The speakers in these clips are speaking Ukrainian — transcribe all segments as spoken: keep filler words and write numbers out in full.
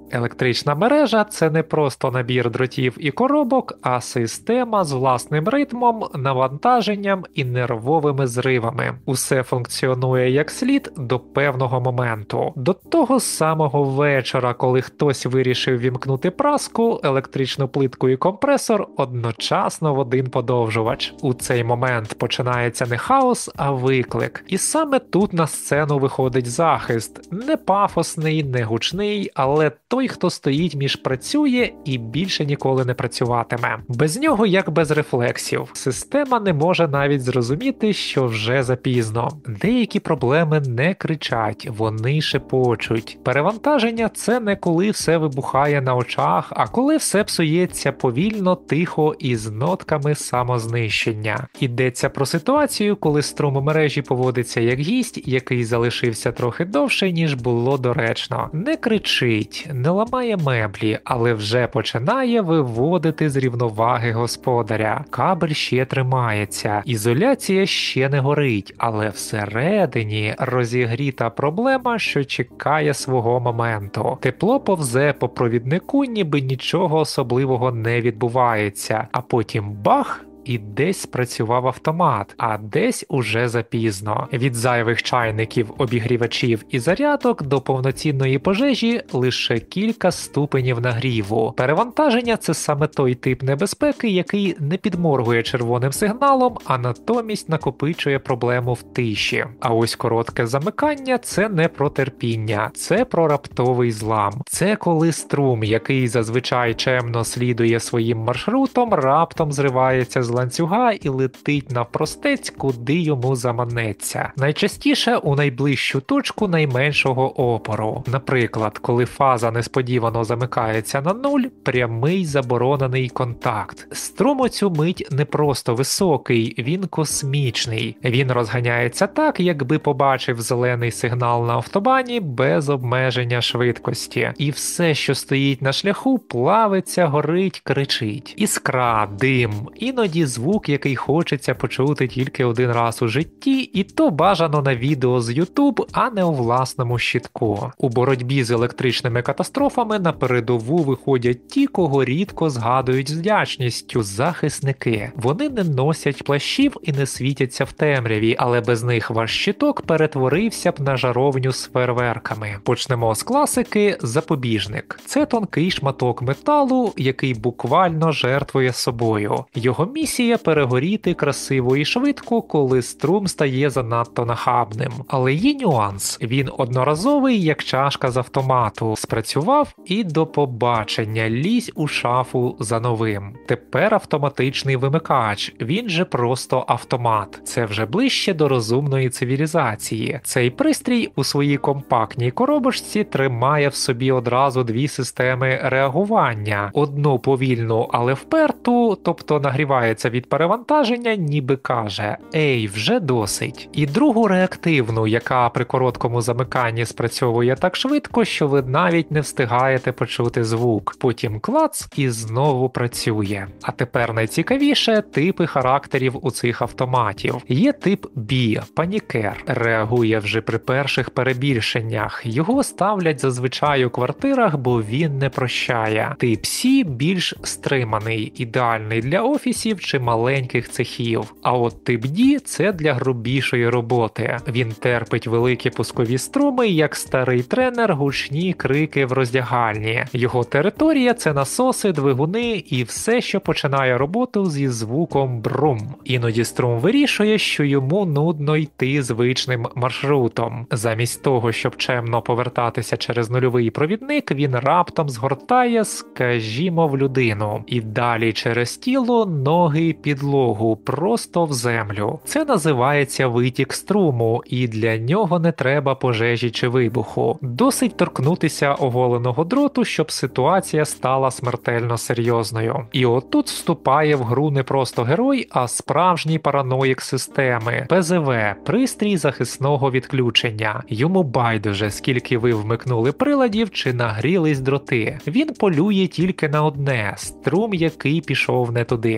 Електрична мережа – це не просто набір дротів і коробок, а система з власним ритмом, навантаженням і нервовими зривами. Усе функціонує як слід до певного моменту. До того самого вечора, коли хтось вирішив вімкнути праску, електричну плитку і компресор одночасно в один подовжувач. У цей момент починається не хаос, а виклик. І саме тут на сцену виходить захист. Не пафосний, не гучний, але той, хто стоїть між працює і більше ніколи не працюватиме. Без нього як без рефлексів. Система не може навіть зрозуміти, що вже запізно. Деякі проблеми не кричать, вони шепочуть. Перевантаження – це не коли все вибухає на очах, а коли все псується повільно, тихо і з нотками самознищення. Йдеться про ситуацію, коли струм у мережі поводиться як гість, який залишився трохи довше, ніж було доречно. Не кричить, не ламає меблі, але вже починає виводити з рівноваги господаря. Кабель ще тримається, ізоляція ще не горить, але всередині розігріта проблема, що чекає свого моменту. Тепло повзе по провіднику, ніби нічого особливого не відбувається, а потім бах! І десь спрацював автомат, а десь уже запізно. Від зайвих чайників, обігрівачів і зарядок до повноцінної пожежі лише кілька ступенів нагріву. Перевантаження – це саме той тип небезпеки, який не підморгує червоним сигналом, а натомість накопичує проблему в тиші. А ось коротке замикання – це не про терпіння, це про раптовий злам. Це коли струм, який зазвичай чемно слідує своїм маршрутом, раптом зривається з ланцюга і летить навпростець, куди йому заманеться. Найчастіше у найближчу точку найменшого опору. Наприклад, коли фаза несподівано замикається на нуль, прямий заборонений контакт. Струм у цю мить не просто високий, він космічний. Він розганяється так, якби побачив зелений сигнал на автобані без обмеження швидкості. І все, що стоїть на шляху, плавиться, горить, кричить. Іскра, дим, іноді звук, який хочеться почути тільки один раз у житті, і то бажано на відео з YouTube, а не у власному щитку. У боротьбі з електричними катастрофами на передову виходять ті, кого рідко згадують з вдячністю – захисники. Вони не носять плащів і не світяться в темряві, але без них ваш щиток перетворився б на жаровню з фейерверками. Почнемо з класики «Запобіжник». Це тонкий шматок металу, який буквально жертвує собою. Його місія – перегоріти красиво і швидко, коли струм стає занадто нахабним. Але є нюанс. Він одноразовий, як чашка з автомату. Спрацював і до побачення. Лізь у шафу за новим. Тепер автоматичний вимикач. Він же просто автомат. Це вже ближче до розумної цивілізації. Цей пристрій у своїй компактній коробочці тримає в собі одразу дві системи реагування. Одну повільну, але вперту, тобто нагрівається від перевантаження, ніби каже «Ей, вже досить». І другу реактивну, яка при короткому замиканні спрацьовує так швидко, що ви навіть не встигаєте почути звук. Потім клац і знову працює. А тепер найцікавіше – типи характерів у цих автоматів. Є тип Бі – панікер. Реагує вже при перших перебільшеннях. Його ставлять зазвичай у квартирах, бо він не прощає. Тип Сі – більш стриманий, ідеальний для офісів чи маленьких цехів. А от тип Ді – це для грубішої роботи. Він терпить великі пускові струми, як старий тренер, гучні крики в роздягальні. Його територія – це насоси, двигуни і все, що починає роботу зі звуком брум. Іноді струм вирішує, що йому нудно йти звичним маршрутом. Замість того, щоб чемно повертатися через нульовий провідник, він раптом згортає, скажімо, в людину. І далі через тіло, ноги, підлогу, просто в землю. Це називається витік струму, і для нього не треба пожежі чи вибуху. Досить торкнутися оголеного дроту, щоб ситуація стала смертельно серйозною. І отут вступає в гру не просто герой, а справжній параноїк системи – Пе Зе Ве – пристрій захисного відключення. Йому байдуже, скільки ви вмикнули приладів чи нагрілись дроти. Він полює тільки на одне – струм, який пішов не туди. Якщо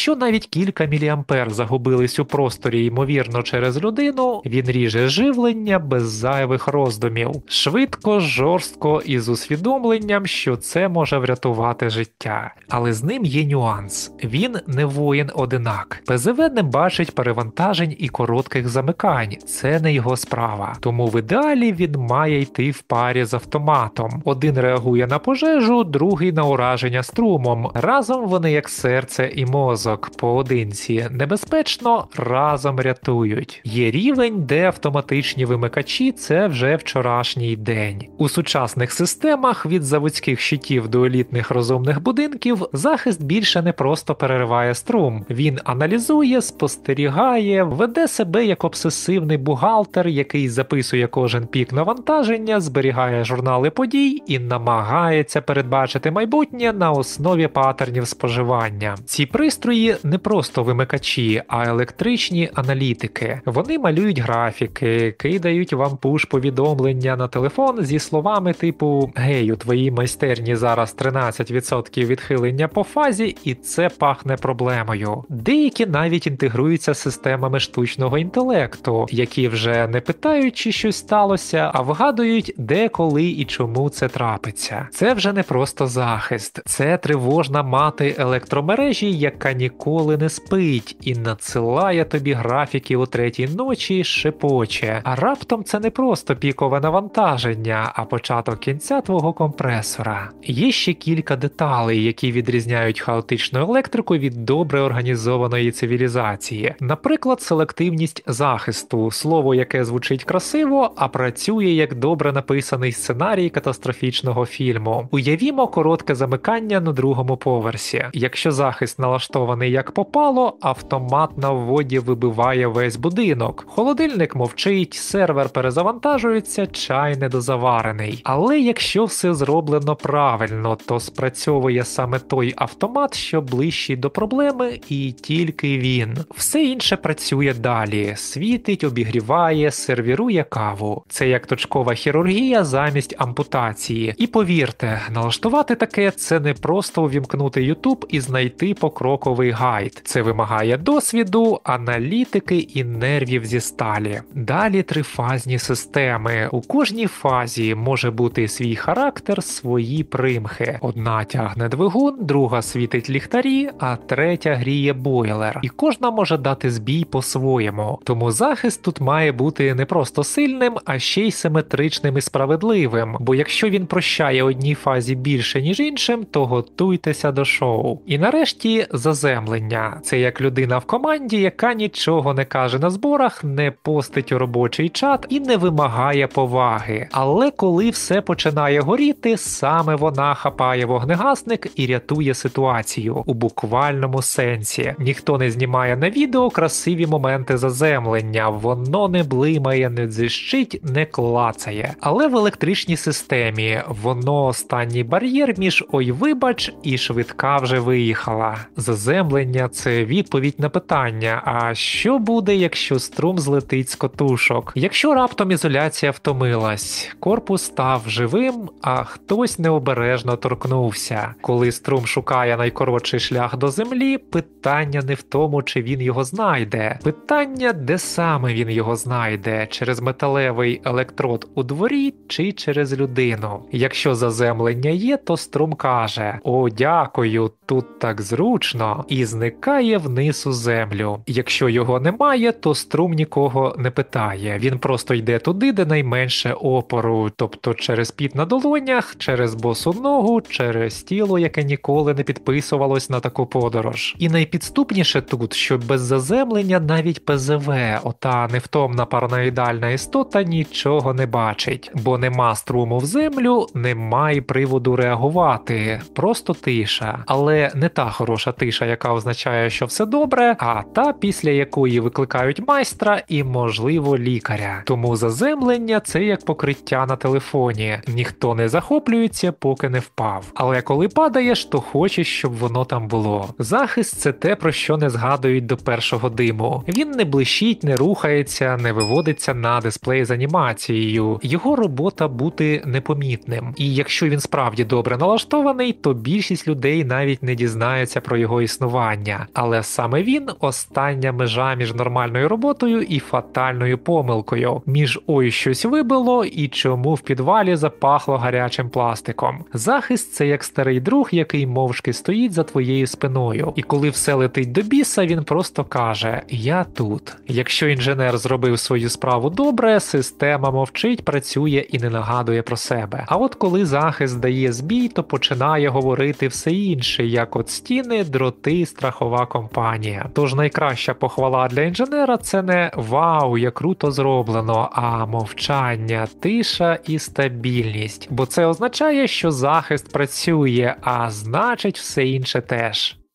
Якщо навіть кілька міліампер загубились у просторі, ймовірно, через людину, він ріже живлення без зайвих роздумів. Швидко, жорстко і з усвідомленням, що це може врятувати життя. Але з ним є нюанс. Він не воїн-одинак. ПЗВ не бачить перевантажень і коротких замикань. Це не його справа. Тому в ідеалі він має йти в парі з автоматом. Один реагує на пожежу, другий на ураження струмом. Разом вони як серце і мозок. Поодинці небезпечно, разом рятують. Є рівень, де автоматичні вимикачі – це вже вчорашній день. У сучасних системах від заводських щитів до елітних розумних будинків захист більше не просто перериває струм. Він аналізує, спостерігає, веде себе як обсесивний бухгалтер, який записує кожен пік навантаження, зберігає журнали подій і намагається передбачити майбутнє на основі паттернів споживання. Ці пристрої не просто вимикачі, а електричні аналітики. Вони малюють графіки, кидають вам пуш-повідомлення на телефон зі словами типу «Гей, у твоїй майстерні зараз тринадцять відсотків відхилення по фазі, і це пахне проблемою». Деякі навіть інтегруються з системами штучного інтелекту, які вже не питають, чи щось сталося, а вгадують, де, коли і чому це трапиться. Це вже не просто захист, це тривожна мати електромережі, яка ніколи не спить і надсилає тобі графіки о третій ночі, шепоче. А раптом це не просто пікове навантаження, а початок кінця твого компресора. Є ще кілька деталей, які відрізняють хаотичну електрику від добре організованої цивілізації. Наприклад, селективність захисту, слово, яке звучить красиво, а працює як добре написаний сценарій катастрофічного фільму. Уявімо коротке замикання на другому поверсі. Якщо захист налаштований як попало, автомат на вводі вибиває весь будинок. Холодильник мовчить, сервер перезавантажується, чай недозаварений. Але якщо все зроблено правильно, то спрацьовує саме той автомат, що ближчий до проблеми, і тільки він. Все інше працює далі. Світить, обігріває, сервірує каву. Це як точкова хірургія замість ампутації. І повірте, налаштувати таке – це не просто увімкнути YouTube і знайти покроковий гайд. Це вимагає досвіду, аналітики і нервів зі сталі. Далі трифазні системи. У кожній фазі може бути свій характер, свої примхи. Одна тягне двигун, друга світить ліхтарі, а третя гріє бойлер. І кожна може дати збій по-своєму. Тому захист тут має бути не просто сильним, а ще й симетричним і справедливим. Бо якщо він прощає одній фазі більше, ніж іншим, то готуйтеся до шоу. І нарешті заземлення. Це як людина в команді, яка нічого не каже на зборах, не постить у робочий чат і не вимагає поваги. Але коли все починає горіти, саме вона хапає вогнегасник і рятує ситуацію. У буквальному сенсі. Ніхто не знімає на відео красиві моменти заземлення. Воно не блимає, не дзищить, не клацає. Але в електричній системі воно останній бар'єр між «ой, вибач» і «швидка вже виїхала». Заземлення – це відповідь на питання, а що буде, якщо струм злетить з котушок? Якщо раптом ізоляція втомилась, корпус став живим, а хтось необережно торкнувся. Коли струм шукає найкоротший шлях до землі, питання не в тому, чи він його знайде. Питання, де саме він його знайде – через металевий електрод у дворі чи через людину. Якщо заземлення є, то струм каже «О, дякую, тут так зручно» і зникає вниз у землю. Якщо його немає, то струм нікого не питає. Він просто йде туди, де найменше опору, тобто через піт на долонях, через босу ногу, через тіло, яке ніколи не підписувалось на таку подорож. І найпідступніше тут, що без заземлення навіть ПЗВ, ота невтомна параноїдальна істота, нічого не бачить. Бо нема струму в землю, немає приводу реагувати. Просто тиша. Але не та хороша тиша, яка означає, що все добре, а та, після якої викликають майстра і, можливо, лікаря. Тому заземлення – це як покриття на телефоні. Ніхто не захоплюється, поки не впав. Але коли падаєш, то хочеш, щоб воно там було. Захист – це те, про що не згадують до першого диму. Він не блищить, не рухається, не виводиться на дисплей з анімацією. Його робота – бути непомітним. І якщо він справді добре налаштований, то більшість людей навіть не дізнається про його існування. керування, але саме він – остання межа між нормальною роботою і фатальною помилкою, між «ой, щось вибило» і «чому в підвалі запахло гарячим пластиком». Захист – це як старий друг, який мовчки стоїть за твоєю спиною, і коли все летить до біса, він просто каже «я тут». Якщо інженер зробив свою справу добре, система мовчить, працює і не нагадує про себе. А от коли захист дає збій, то починає говорити все інше, як от стіни, дроти, страхова компанія. Тож найкраща похвала для інженера – це не «вау, як круто зроблено», а мовчання, тиша і стабільність. Бо це означає, що захист працює, а значить все інше теж.